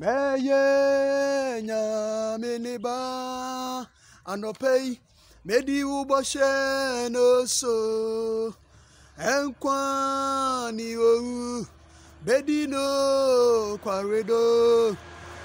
Meye nyameniba anopei medi uboshe no so enkwani o bedi no kwaredo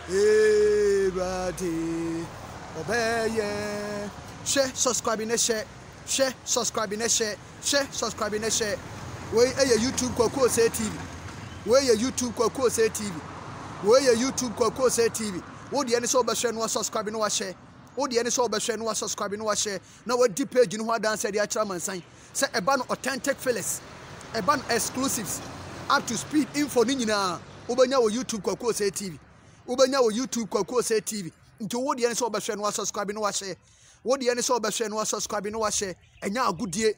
erade obeye share subscribe ne share subscribe ne share subscribe ne share we YouTube Kotoko TV we YouTube Kotoko TV we YouTube Kotoko TV wo de ene so be share no subscribe no share wo de ene so be share no subscribe no share na we di page no ho dance dey akira mansan say eba no authentic fillers eba no exclusives up to speed info ni nyina obanya wo YouTube Kotoko TV obanya wo YouTube Kotoko TV nti wo de ene so be share no subscribe no share wo de ene so be share no subscribe no share enya agudie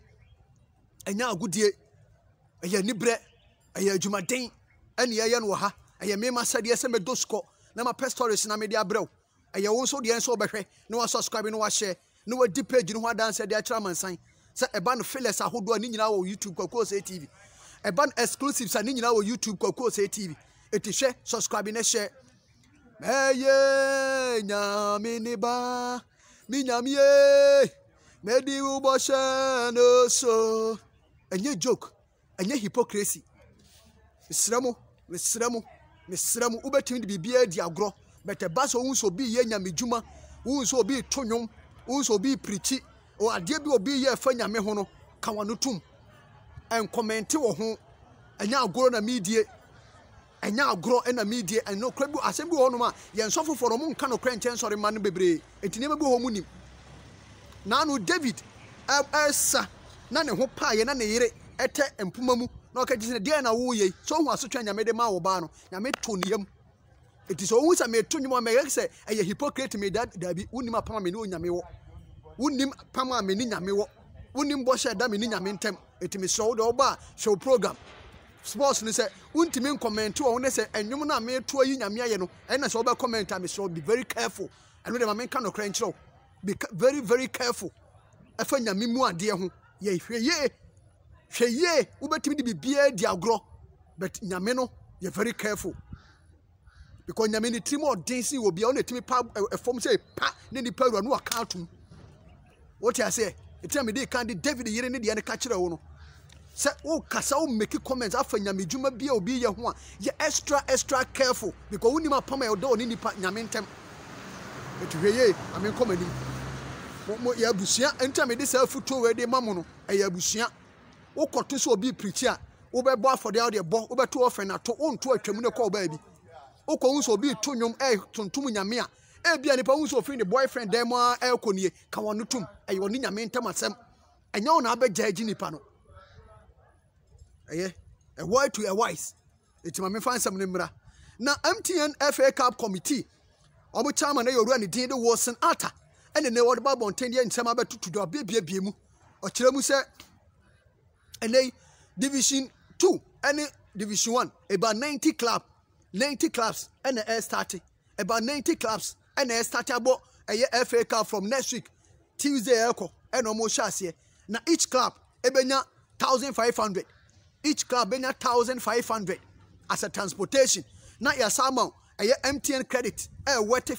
eye nibre eye adwumaden ene ye no ha eye mema sade ese me dosko na ma pastors na media brew eye wo so de enso behwe na wa subscribe na wa share na wa di page no ho dance de akira mansan se eba no fillers ahodo ani nyina wo YouTube Kotoko TV eba no exclusives ani nyina wo YouTube Kotoko TV eti share subscribe na share eye nyameniba mi nyamie medi uboshe no so enye joke enye hypocrisy mesramo ubetimi bibia di agro bete baso unso bi ye nyamedwuma unso bi tonwom unso bi preachi o ade bi obi ye fa nyame ho no ka wano tum en comment wo ho enya agro na media enya agro na media en no krabu asem bi ho no ma ye nsofo foro mo nka no krenchen sori ma no bebre etine bi ho mu nim na no David esa na ne ho pa ye na ne yire ete empuma mu na okaji se de na wo ye so hu asotwa nyame de ma wo ba no nyame to niyam eti so hu sa me to nyuma me yekse eye hypocrite me da bi unim apama me ni onyame wo unim pama me ni nyame wo unim bo she da me ni nyame ntem eti me so de oba show program sports ni se untimi comment wo ne se enwum na me to yi nyame aye no e na se oba comment am so be very careful and we dem me kan no kran chiro be very very careful afa nyame mu ade ho ye hweye ubetimi di bibia di agro but nyame no you very careful because nyame ni timo dancing obi o na timi pa form say pa ne ni paru no aka atum what you say etia me dey kan di David yire ne de ne ka kire wo no say o kasa o make comments afa nyame dwuma bia obi ye ho a ye extra careful because woni ma pama e do ni nipa nyame ntem etweye amen komani mo ya busia entia me dey say futo we dey mamu no e ya busia wo koto so obi preach a wo be bo afode a de bo wo be to ofen na to onto atwam ne ko ba bi wo ko hu so obi to nwom tontom nyame a e bia nipa hu so ofin the boyfriend dem a konie ka wono tum e woni nyame ntam asem enya wo na abegyaji nipa no eye a word to a wise etima me fan sam ne mra na MTN FA Cup committee omo chairman na yoru ani din de Wilson Ata ene ne word ba bonten de nsem abetutu do bia mu o kire mu se ene division 2 ene division 1 about 90 clubs ene starting about 90 clubs ene start abo eye FA Cup from next week Tuesday eko ene omo hwase na each club ebenya 1500 each club benya 1500 as a transportation na ya sama eye MTN credit worth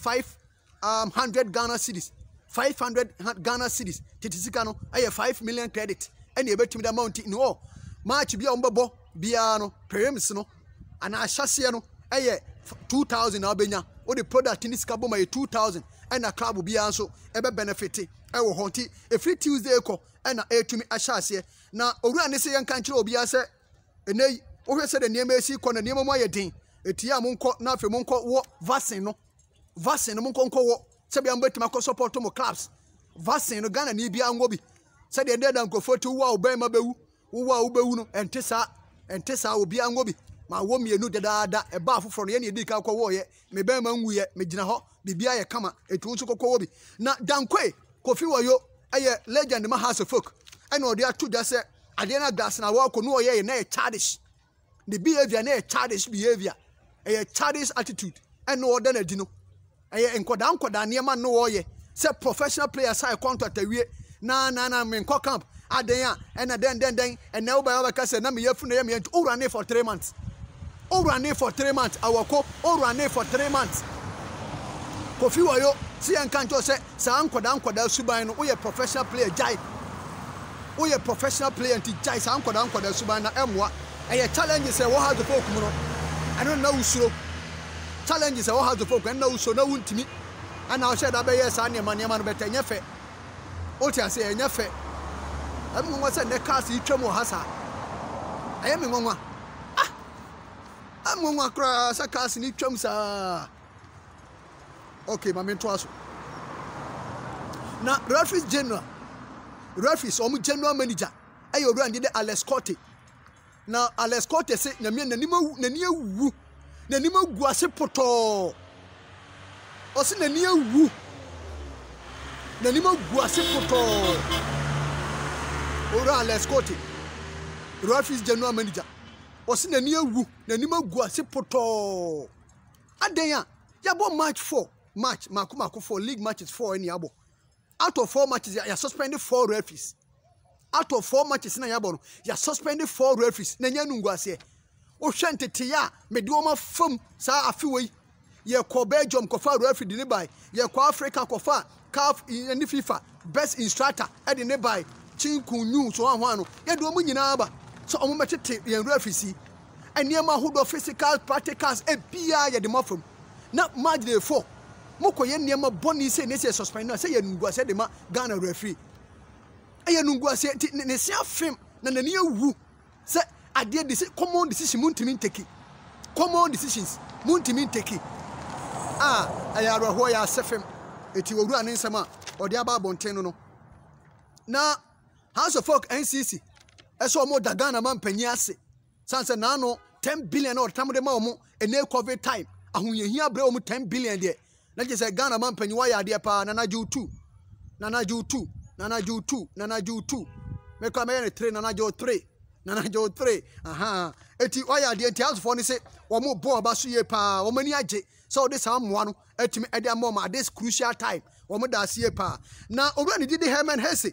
500 Ghana cedis 500 Ghana cedis titisika no eye 5 million credit ene ebetimi da amount no match bia ombebo bia no prems no ana ahyase no eye 2000 na obenya o the product ni sika boma 2000 ena club bia so ebe benefit ewo honti every Tuesday ko ena etumi ahyase na owura ne se yenka nkire obia se enei wo hwese de niema esi ko na niema mo ayedin etia mo nko na afi mo nko wo vaccine no mo nko wo se bia mbetima ko support mo clubs vaccine no Ghana ni bia ngo bi se de da nkofoti wo a obema bewu wo a ubewu no entesa obi anwo bi ma wo mienu dadaada e ba afoforo no ye ne edika kwa wo ye me ba ma nwu ye me gina ho bibia ye kama etu nso kokwo wo bi na dankwe kofi wayo eye legend ma house folk ene odi atu da se ade na gas na wo ko no ye na e childish the behavior na e childish behavior e childish attitude ene oda na di no eye nkoda ne ma no wo ye se professional players say contract awie na me nko camp aden a ena den and now by our case na me yafu na me owura ne for 3 months O running for 3 months. Awako o running for 3 months. Kofi wayo si enkanto say sa ankoda suban no we professional player jai. We professional player nti jai sa ankoda suban na emwa. Eye challenges say what has the folk mu no. I don't know usuro. Challenges say what has the folk and no so na wuntimi. And I said abeye sa ne mane no beta nyefe. O ti ase enyefe. Emu ngo say ne cars itwam o hasa. Aye me ngonwa. Emu ngonwa kra sa cars ni twam sa. Okay, my mentor. Now, referees general, referees, general manager, ayo run the Alex Corte. Now, Alex Corte say, Nanima guase poto. Osi Nanima guase poto. Ora Alex Corte, referees general manager. Osi Nanima guase poto. Adenya, yabo match 4. Match Makumako for league matches 4 any abo. Out of 4 matches, you suspended 4 referees. Out of 4 matches na yabo, you suspended 4 referees. Nanya nungwase. O shante tiya me duoma fam sa afiwe. Ye ko Belgium ko fa referee di ne bai. Ye ko Africa ko fa CAF in FIFA best instructor e di ne bai. Chinkunyu so anho ano. Ye do mu nyina aba. So omo mechete ye referees. Eniema hodo physical practicals e bia ye de mofam. Na match day 4. Moko ye niema boni se ne se suspend na se ye nungua se de ma Ghana referee ye nungua se ne se afem na nani awu se ade de se common decision muntimi take common decisions muntimi take ayaro ho ya sefem eti woru anen nsema ode aba bonten no na House of Folk NCC eso mo da Ghana man panyi ase sanse na no 10 billion or tamde ma omo ene covid time ahuyehia bre omo 10 billion de na je say Ghana man panyi wa ya de pa nanaju 2 me kwa me 3 nanaju 3 aha eti wa ya de enti House for ni say omo bo aba so ye pa omo ni age so de sam moa no etimi e de am ma this crucial time omo da se ye pa na owura ni didi Herman Hesse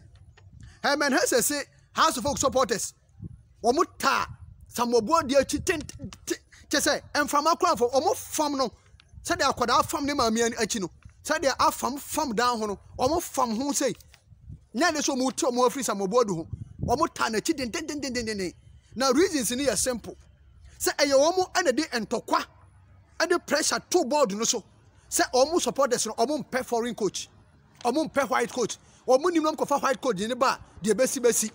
say House of Folk supporters omo ta samobo de achi che say emfama kwa for omo fam no say de akoda fam ne ma me achi no say de afam down ho no omo fam ho say nya de so mo to mo afri samobo do ho omo ta na chi den na reasons ni are simple say eye omo ene de entokwa ade pressure to board no so say omo supporters no omo mpe foreign coach omo mpe white coach omo nim no ko fa white coach ni ba de besi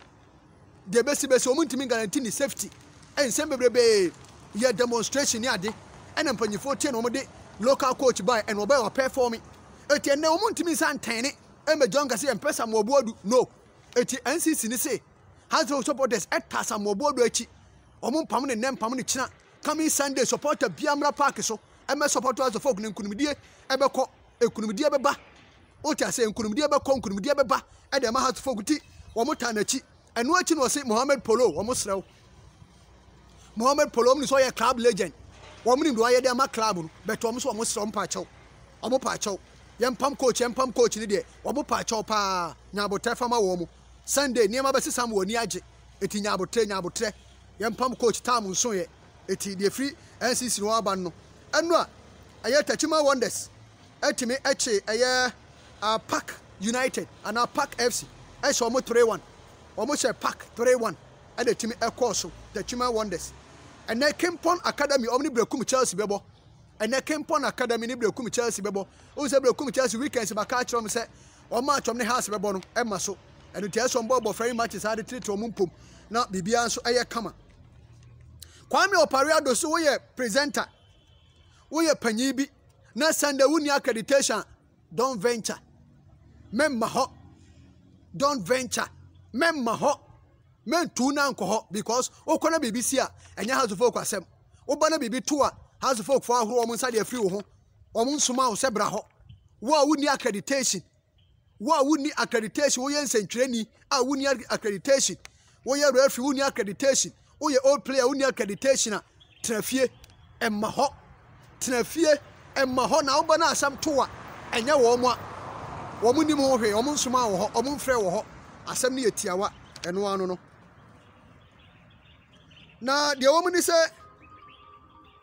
omo ntimi guarantee ni safety ensem bebrebe ye demonstration ni ade ena mpanyifo tie no omo de local coach by and obo performing eti ene omo ntimi santene emejonga se empesa mo obodu no eti NCC ni say House of supporters etasa mo obodu achi omo mpam ne nempam ne kina coming Sunday supporter Biamra Park so eme supporters of folk ne nkunumdie ebekọ ekunumdie beba oti ase nkunumdie bekọ nkunumdie beba e de ma House of folk ti omo ta na chi eno achi no say Mohammed Polo omo srew Mohammed Polo ni so ye club legend omo ni do aye de ma club no beto omo so omo srew omo pa chaw yempam coach ni de omo pa chaw pa nyabotre fama wo mo Sunday niema besi sam woni age eti nyabotre yempam coach tam nso ye eti de free NCC no aba no eno a aye Tachima Wonders etimi eche aye Park United and Park FC e so mo 3-1 omo she Park 3-1 e de timi e course Tachima Wonders ene Kempon Academy omni brekum Chelsea bebo ene Kempon Academy ni brekum Chelsea bebo o se brekum Chelsea weekends ba ka kiro me se o ma atwom ne house bebo no e ma so eno tie so mbo free matches ade treat o mumpom na bibia nso eye kama Kwame Opariado so we presenter we panyi bi na Sunday wuni accreditation don't venture memma ho don't venture memma ho men tu na nko ho because okona BBC a enya House of Folk asem obana bibi to a House of Folk for ahoro omo nsa de free wo ho omo nsoma wo sebra ho wo a wuni accreditation wo ye nsentwereni a wuni accreditation wo ye referee wuni accreditation wo ye old player wuni accreditation a trafie emma ho na obana asam to a enya wo mo a wo mu nim ho hwe omo nsoma wo ho omo mfre wo ho asam ne yetiawa eno anu no na de wo mu ni se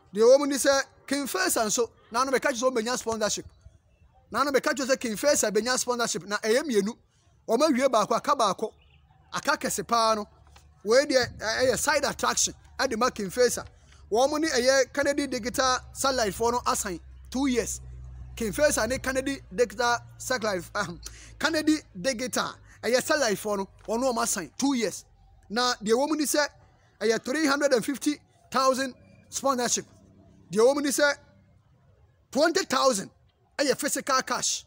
The woman is a King Face and so now no catch so many sponsorship. Now no catch a King Face a Benya sponsorship. Now I am you. Or maybe about Kabako. A Kakasepano. Where there a side attraction at the King Face. Woman a year Kennedy digital satellite for no assign 2 years. King Face and a Kennedy digital satellite Kennedy digital a year satellite for no or no assign 2 years. Now the woman is a year 350,000 sponsorship. The woman is 20,000 a physical cash.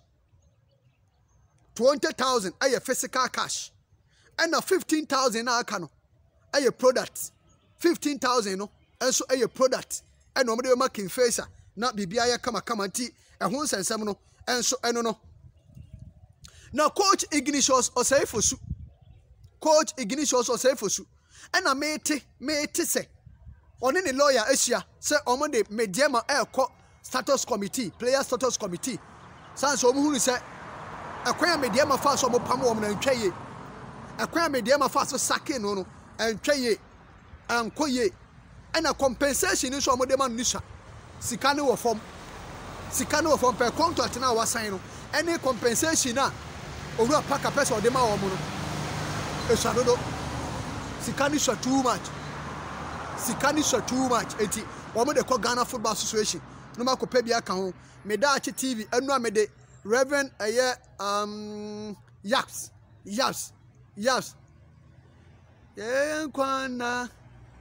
20,000 a physical cash. And now 15,000 a cano a product. 15,000 no and so a product. And nobody making face not be come and tea and once and some no and so I don't know. Now Coach Ignatius or say for su. Coach Ignatius or say for su. And I made say. On any lawyer Asia say on Monday mediama air court status committee, player status committee. Sans who say a queer mediama fast or pamo and tray. A queer mediama fast sake no and tray and koye. And a compensation is one of them nisha. Sikano form per contract now was sign. Any compensation now or a pack a person or the Maomono. A shadow. Sikanisha too much. Sikanisha too much. Eti woman de call Ghana Football Association. No ma ko pe bia ka ho. Me da achi TV enu a me de Reverend Yaps. Ye kwana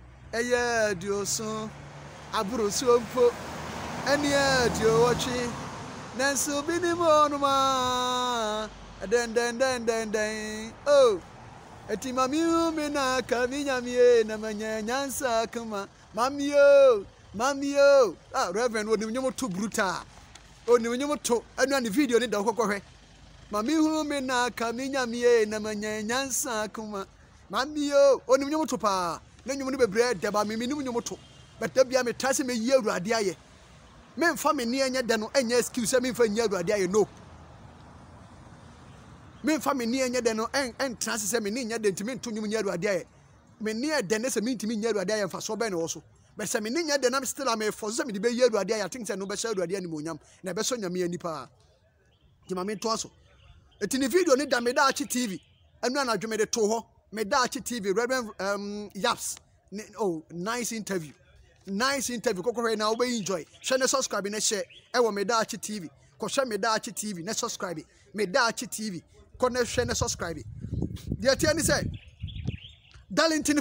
dioso aburo sompo eni dio wachi nanso binimo no ma den oh eti mami me na kaminya mie na manyansa kuma mami yo Reverend woni nyomo to brutal oni nyomo to anu ani video ni da kokkohwe mami hu me na kaminya mie na manyansa kuma mami yo oni nyomo to pa na nyomo ni bebre de ba mimi ni nyomo to beta bia me tase me yi awurade aye me mfa me ni enya de no enya excuse me mfa nyi awurade aye no me mfa me ni enya de no en trans se me ni nya de ntimi nto nyum nyi awurade aye me ni e de ne se me ntimi nyi awurade aye mfa so be ne wo so but se me ni nya de na still am for se me de be yi awurade aye I think se no be sha awurade ani monyam na be so nyame ani pa di ma me to so eti ni video ni da me da achi TV anu anadwo me de to ho me da achi TV Reverend Yaps oh nice interview kokore na we enjoy share and subscribe na share e wo me da achi TV ko share me da achi TV na subscribe me da achi TV ko na share na subscribe the tiani say Darlington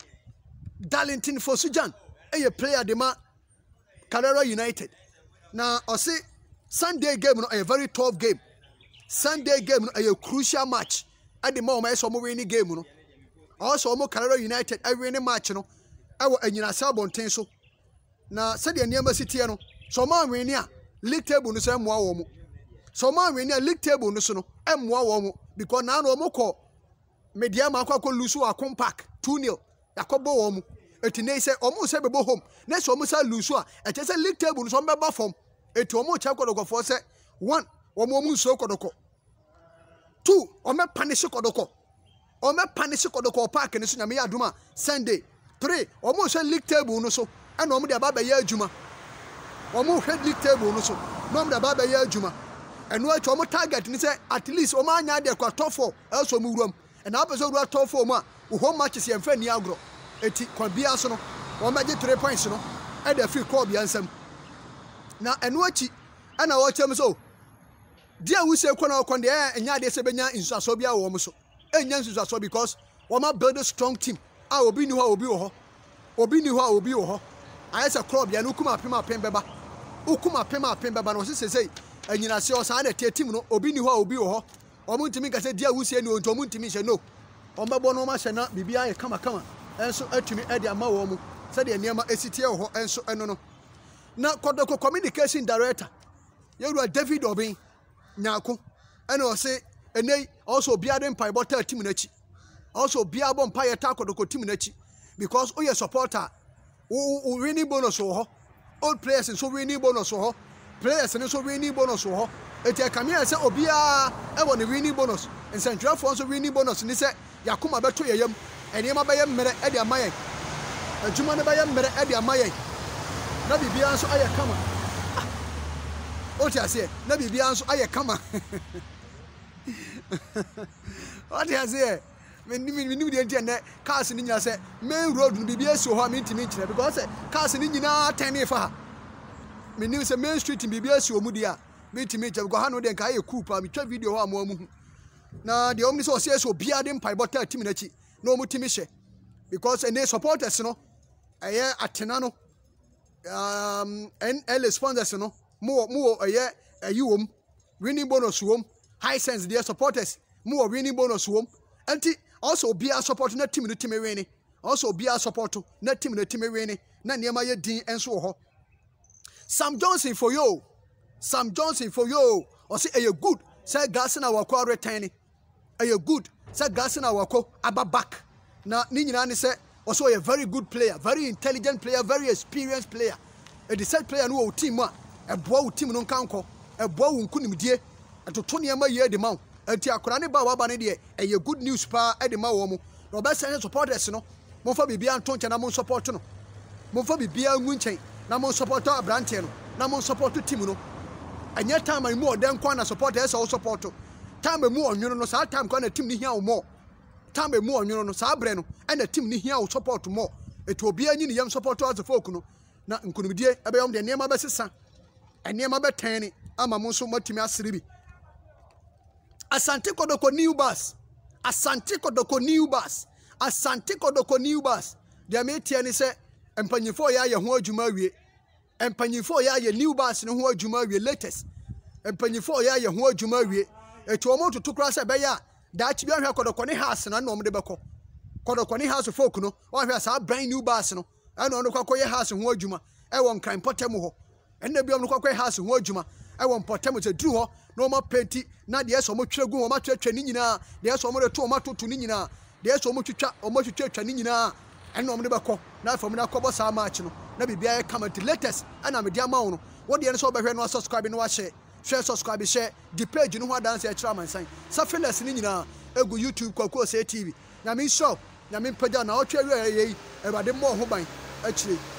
Fosu Jan a player de ma Karela United na o say Sunday game no a very tough game. Sunday game no a crucial match at the moment so mo win game no also mo Karela United a win match no awo anyina sabonten so na said the niam city no so man win a league table no so moa wo mo so man win a league table no so no moa wo mo because na no mo ko media ma akwa lusu akon park 2-0 yakobo wo mo etine say omo se bebo home na so omo sa lusu a eche say league table no so mbeba form eti omo cha kodoko for say 1 omo mu so kodoko 2 omo punish kodoko park ni so nyame ya aduma Sunday 3 omo so league table no so and omo de baba ya adwuma omo head league table no so no omo de baba ya adwuma eno acho omo target ni say at least omo anya de kwa top 4 also mu wuram and na abeso wuram top 4 mu a home matches ye mfa ni agro eti kwa bia so no omo ge 3 points no e de free call bia nsam na eno achi ana wo chem so dia wu se kwa na okon de enya de se benya insuaso bia wo mo so enya insuaso because omo build a strong team a obi ni ho obi wo ho ayesa club ya no kuma pem beba ukuma pem beba no se anyina se o sa na tie team no obi ni ho obi wo ho omo ntimi ka se dia wusie ni onto omo ntimi hye no ombebo no ma hye na bibia ye kama enso atumi e de ama wo mu se de niam esitie wo ho enso eno no na Kotoko communication director yewura David Obin nyako ene o se enei also bia de mpai bota team na chi also bia bo mpai eta Kotoko team na chi because we supporter we winning bonus wo ho old players so winning bonus wo ho players so winning bonus wo ho eti come here say obia e won winning bonus in Central for so winning bonus ni say yakoma beto yeyam enema bayem mere e de amayen adwuma ne bayem mere e de amayen na bibia nso aye kama o ti ase na bibia nso aye kama o ti ase me ni de ntia ne cars ni nya se main road no bibia si ho me ntimi nkire because cars ni nyina ten ne fa ha me ni se main street bibia si omu dia me ntimi nkire because ha no de nka aye cool pa me twa video ho amu na de omni so se obia de mpai bota timi na chi na omu timi hye because ene supporters no aye atena no NL sponsors no mo aye ayiwom winning bonus wom high sense their supporters mo winning bonus wom anti also be a support na team no team winning also be a support na team no team winning na niema ye din enso ho Sam Johnson for you or say aye good say gas na wako returning aye good say gas na wako aba back na ni nyina ne say also a very good player, very intelligent player, very experienced player. A decent player no team a boy team no kanko, a boy unkunimdie, and to 20 year the mount. And Tiakurani Bawa Banidi, a good news pa at the Mawomo. No best supporters no. Mofa be Anton Chanamon support no. Mofa be Winchain, Namon supporter Brantiano, Namon support to Timuno. And yet time I more than Kwana supporters or support. Time more, you know, so time can a team here or more. Time more, you know, Sabreno, and the team here will support more. It will be any young supporter as a folk, no. Now, Nkunumidie, about the name of Bessa, and near my betani, Amamoso Motimia Sribi. Asante Kotoko new bus, Asante Kotoko new bus, Asante Kotoko new bus. The Ametiani say, and Panifo ya who Jumawi, and Panifo ya new bus no who Jumawi latest, and Panifo ya who Jumawi, a Tomo to cross a baya. That you have got a corny house and I know the Bako. Got a corny house of folk, no, or has a brand new bass, no. I know the Cocoy house in Wojuma. I won't climb Potemo. And the Biom Cocoy house in Wojuma. I won't Potemo to do no more petty, not yes or much go or much Nina. There's so much tomato to Nina. There's so much chat or much church and Nina. And no the Bako, not from Nakoba Marchino. Never be I come to latest, and I'm a dear mono. What the answer by when was subscribing was share. Share, subscribe, share. The page you know what dance a trauma sign. Something less in Ego YouTube Koko say TV. Namin shop, Namin Padana, or Cherry, about the more home actually.